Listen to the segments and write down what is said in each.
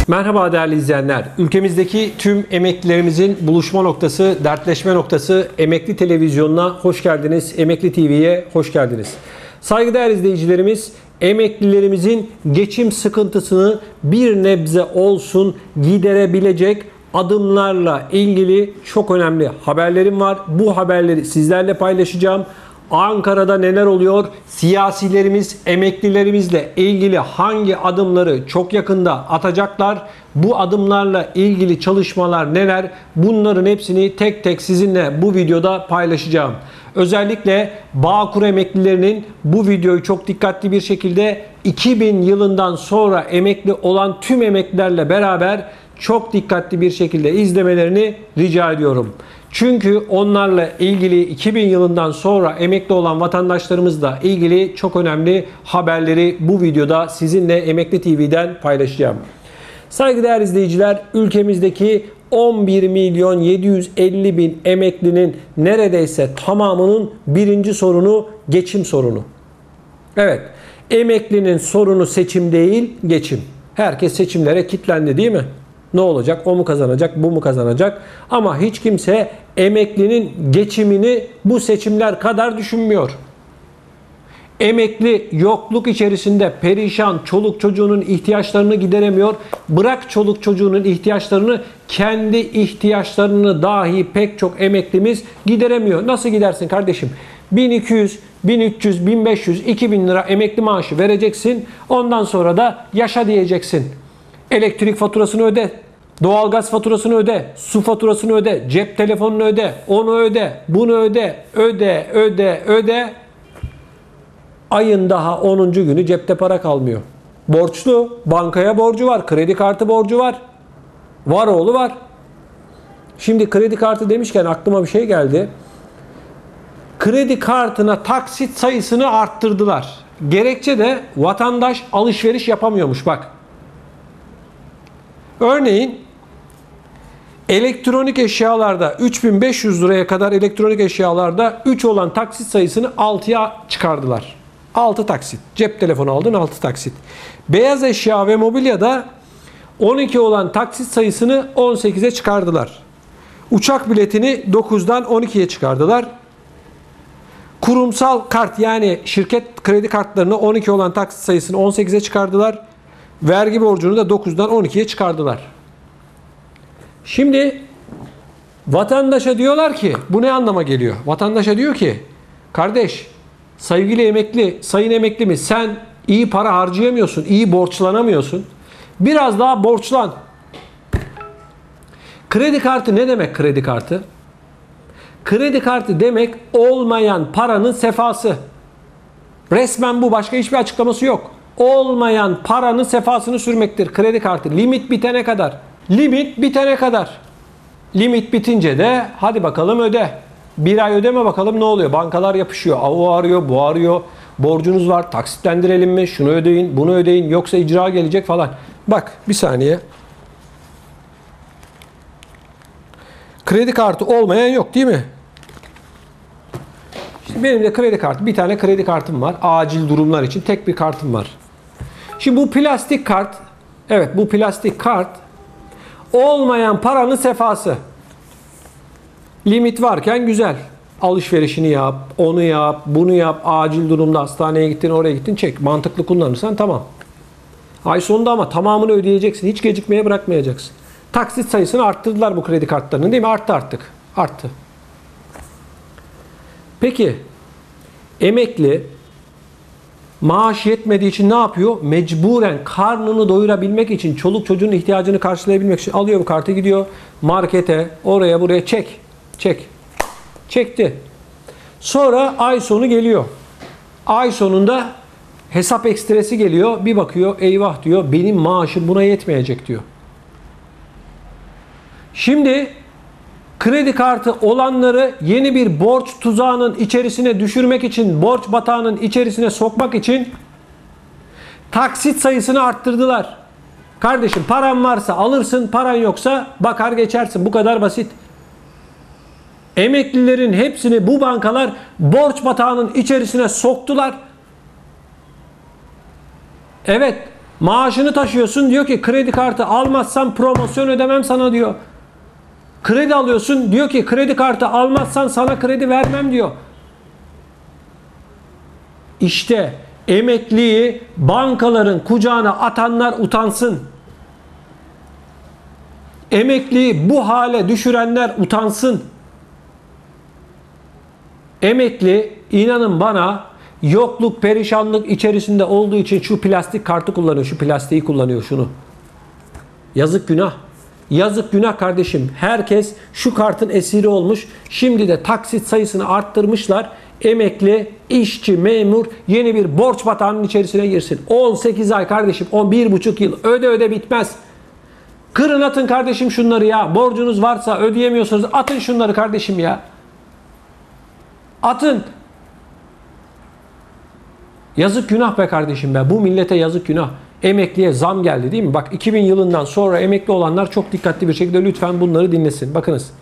Merhaba değerli izleyenler. Ülkemizdeki tüm emeklilerimizin buluşma noktası, dertleşme noktası Emekli Televizyonu'na hoş geldiniz. Emekli TV'ye hoş geldiniz. Saygıdeğer izleyicilerimiz, emeklilerimizin geçim sıkıntısını bir nebze olsun giderebilecek adımlarla ilgili çok önemli haberlerim var. Bu haberleri sizlerle paylaşacağım. Ankara'da neler oluyor? Siyasilerimiz emeklilerimizle ilgili hangi adımları çok yakında atacaklar? Bu adımlarla ilgili çalışmalar neler? Bunların hepsini tek tek sizinle bu videoda paylaşacağım. Özellikle Bağkur emeklilerinin bu videoyu çok dikkatli bir şekilde 2000 yılından sonra emekli olan tüm emeklilerle beraber çok dikkatli bir şekilde izlemelerini rica ediyorum. Çünkü onlarla ilgili 2000 yılından sonra emekli olan vatandaşlarımızla ilgili çok önemli haberleri bu videoda sizinle Emekli TV'den paylaşacağım. Saygıdeğer izleyiciler, ülkemizdeki 11 milyon 750 bin emeklinin neredeyse tamamının birinci sorunu geçim sorunu. Evet, emeklinin sorunu seçim değil, geçim. Herkes seçimlere kilitlendi değil mi? Ne olacak? O mu kazanacak? Bu mu kazanacak? Ama hiç kimse emeklinin geçimini bu seçimler kadar düşünmüyor. Emekli yokluk içerisinde perişan, çoluk çocuğunun ihtiyaçlarını gideremiyor. Bırak çoluk çocuğunun ihtiyaçlarını, kendi ihtiyaçlarını dahi pek çok emeklimiz gideremiyor. Nasıl gidersin kardeşim? 1200, 1300, 1500, 2000 lira emekli maaşı vereceksin. Ondan sonra da yaşa diyeceksin. Elektrik faturasını öde, doğalgaz faturasını öde, su faturasını öde, cep telefonunu öde, onu öde, bunu öde, öde. Ayın daha 10. günü cepte para kalmıyor. Borçlu, bankaya borcu var, kredi kartı borcu var. Var oğlu var. Şimdi kredi kartı demişken aklıma bir şey geldi. Kredi kartına taksit sayısını arttırdılar. Gerekçe de vatandaş alışveriş yapamıyormuş bak. Örneğin elektronik eşyalarda 3500 liraya kadar elektronik eşyalarda 3 olan taksit sayısını 6'ya çıkardılar. 6 taksit. Cep telefonu aldın 6 taksit. Beyaz eşya ve mobilyada 12 olan taksit sayısını 18'e çıkardılar. Uçak biletini 9'dan 12'ye çıkardılar. Kurumsal kart yani şirket kredi kartlarını 12 olan taksit sayısını 18'e çıkardılar. Vergi borcunu da 9'dan 12'ye çıkardılar. Şimdi vatandaşa diyorlar ki, bu ne anlama geliyor? Vatandaşa diyor ki, kardeş, sevgili emekli, sayın emekli mi, sen iyi para harcayamıyorsun, iyi borçlanamıyorsun. Biraz daha borçlan. Kredi kartı ne demek kredi kartı? Kredi kartı demek olmayan paranın sefası. Resmen bu, başka hiçbir açıklaması yok. Olmayan paranın sefasını sürmektir kredi kartı. Limit bitene kadar. Limit bitene kadar. Limit bitince de hadi bakalım öde. Bir ay ödeme bakalım ne oluyor. Bankalar yapışıyor. O arıyor, bu arıyor. Borcunuz var. Taksitlendirelim mi? Şunu ödeyin, bunu ödeyin. Yoksa icra gelecek falan. Bak bir saniye. Kredi kartı olmayan yok değil mi? İşte benim de kredi kartı. Bir tane kredi kartım var. Acil durumlar için tek bir kartım var. Şimdi bu plastik kart, evet bu plastik kart olmayan paranın sefası. Limit varken güzel. Alışverişini yap, onu yap, bunu yap. Acil durumda hastaneye gittin, oraya gittin, çek. Mantıklı kullanırsan tamam. Ay sonunda ama tamamını ödeyeceksin. Hiç gecikmeye bırakmayacaksın. Taksit sayısını arttırdılar bu kredi kartlarının değil mi? Arttı artık. Arttı. Peki emekli maaş yetmediği için ne yapıyor? Mecburen karnını doyurabilmek için, çoluk çocuğun ihtiyacını karşılayabilmek için alıyor bu kartı, gidiyor markete, oraya buraya çek. Çekti. Sonra ay sonu geliyor. Ay sonunda hesap ekstresi geliyor. Bir bakıyor, eyvah diyor, benim maaşım buna yetmeyecek diyor. Şimdi kredi kartı olanları yeni bir borç tuzağının içerisine düşürmek için, borç batağının içerisine sokmak için taksit sayısını arttırdılar. Kardeşim paran varsa alırsın, paran yoksa bakar geçersin. Bu kadar basit. Emeklilerin hepsini bu bankalar borç batağının içerisine soktular. Evet, Maaşını taşıyorsun, diyor ki kredi kartı almazsan promosyon ödemem sana diyor. Kredi alıyorsun, diyor ki kredi kartı almazsan sana kredi vermem diyor. İşte emekliyi bankaların kucağına atanlar utansın. Emekliyi bu hale düşürenler utansın. Emekli, inanın bana, yokluk, perişanlık içerisinde olduğu için şu plastik kartı kullanıyor, şu plastiği kullanıyor, şunu. Yazık günah. Yazık günah kardeşim. Herkes şu kartın esiri olmuş. Şimdi de taksit sayısını arttırmışlar. Emekli, işçi, memur yeni bir borç batağının içerisine girsin. 18 ay kardeşim, 11,5 yıl öde bitmez. Kırın atın kardeşim şunları ya. Borcunuz varsa, ödeyemiyorsanız atın şunları kardeşim ya. Atın. Yazık günah be kardeşim be. Bu millete yazık günah. Emekliye zam geldi değil mi? Bak 2000 yılından sonra emekli olanlar çok dikkatli bir şekilde lütfen bunları dinlesin. Bakınız.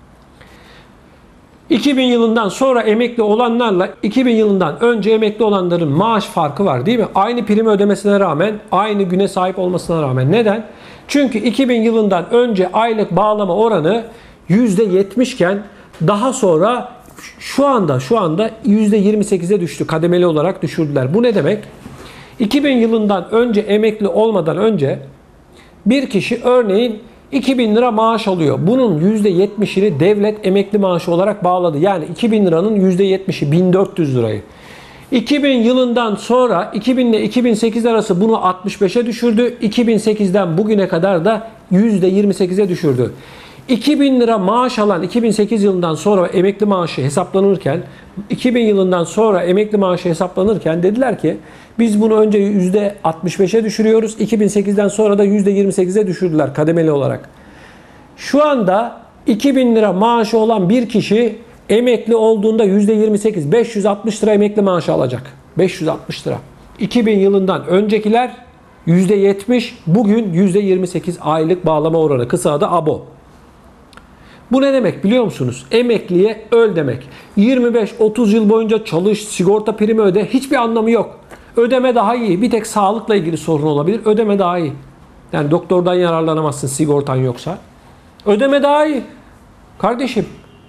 2000 yılından sonra emekli olanlarla 2000 yılından önce emekli olanların maaş farkı var değil mi? Aynı primi ödemesine rağmen, aynı güne sahip olmasına rağmen. Neden? Çünkü 2000 yılından önce aylık bağlama oranı %70 iken daha sonra şu anda %28'e düştü. Kademeli olarak düşürdüler. Bu ne demek? 2000 yılından önce emekli olmadan önce bir kişi örneğin 2000 lira maaş alıyor. Bunun %70'ini devlet emekli maaşı olarak bağladı. Yani 2000 liranın %70'i 1400 lirayı. 2000 yılından sonra 2000 ile 2008 arası bunu 65'e düşürdü. 2008'den bugüne kadar da %28'e düşürdü. 2000 lira maaş alan 2008 yılından sonra emekli maaşı hesaplanırken 2000 yılından sonra emekli maaşı hesaplanırken dediler ki biz bunu önce %65'e düşürüyoruz. 2008'den sonra da %28'e düşürdüler kademeli olarak. Şu anda 2000 lira maaşı olan bir kişi emekli olduğunda %28, 560 lira emekli maaşı alacak. 560 lira. 2000 yılından öncekiler %70, bugün %28 aylık bağlama oranı. Kısa adı ABO. Bu ne demek biliyor musunuz? Emekliye öl demek. 25-30 yıl boyunca çalış, sigorta primi öde. Hiçbir anlamı yok. Ödeme daha iyi. Bir tek sağlıkla ilgili sorun olabilir. Ödeme daha iyi. Yani doktordan yararlanamazsın sigortan yoksa. Ödeme daha iyi. Kardeşim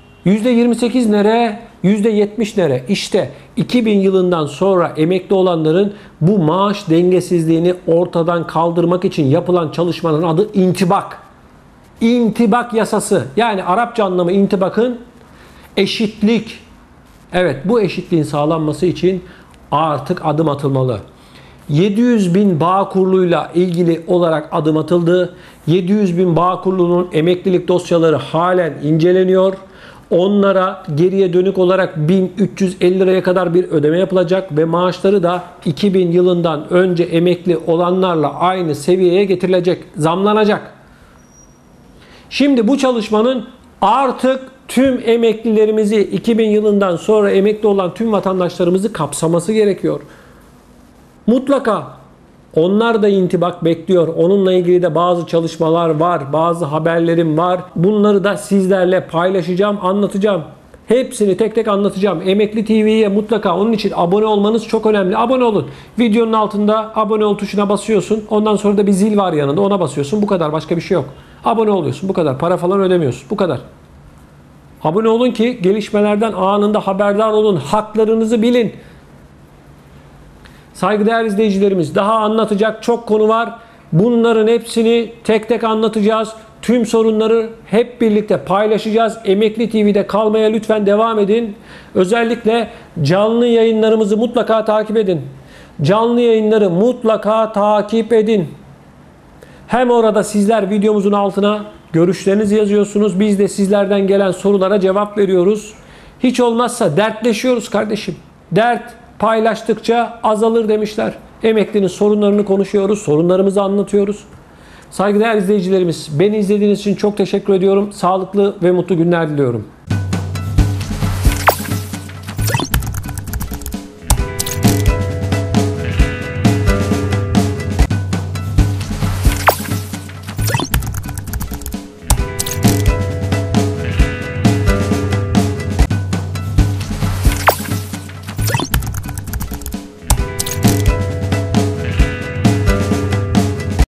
%28 nere? %70 nere? İşte 2000 yılından sonra emekli olanların bu maaş dengesizliğini ortadan kaldırmak için yapılan çalışmanın adı intibak. İntibak yasası. Yani Arapça anlamı intibakın eşitlik. Evet, bu eşitliğin sağlanması için artık adım atılmalı. 700 bin Bağkurlu'yla ilgili olarak adım atıldı. 700 bin Bağkurlu'nun emeklilik dosyaları halen inceleniyor. Onlara geriye dönük olarak 1350 liraya kadar bir ödeme yapılacak ve maaşları da 2000 yılından önce emekli olanlarla aynı seviyeye getirilecek, zamlanacak. Şimdi bu çalışmanın artık tüm emeklilerimizi, 2000 yılından sonra emekli olan tüm vatandaşlarımızı kapsaması gerekiyor. Mutlaka onlar da intibak bekliyor. Onunla ilgili de bazı çalışmalar var, bazı haberlerim var. Bunları da sizlerle paylaşacağım, anlatacağım. Hepsini tek tek anlatacağım. Emekli TV'ye mutlaka onun için abone olmanız çok önemli. Abone olun. Videonun altında abone ol tuşuna basıyorsun. Ondan sonra da bir zil var yanında. Ona basıyorsun. Bu kadar. Başka bir şey yok. Abone oluyorsun. Bu kadar. Para falan ödemiyorsun. Bu kadar. Abone olun ki gelişmelerden anında haberdar olun. Haklarınızı bilin. Saygıdeğer izleyicilerimiz, daha anlatacak çok konu var. Bunların hepsini tek tek anlatacağız. Tüm sorunları hep birlikte paylaşacağız. Emekli TV'de kalmaya lütfen devam edin. Özellikle canlı yayınlarımızı mutlaka takip edin. Canlı yayınları mutlaka takip edin. Hem orada sizler videomuzun altına görüşlerinizi yazıyorsunuz. Biz de sizlerden gelen sorulara cevap veriyoruz. Hiç olmazsa dertleşiyoruz kardeşim. Dert paylaştıkça azalır demişler. Emeklinin sorunlarını konuşuyoruz, sorunlarımızı anlatıyoruz. Saygıdeğer izleyicilerimiz, beni izlediğiniz için çok teşekkür ediyorum. Sağlıklı ve mutlu günler diliyorum.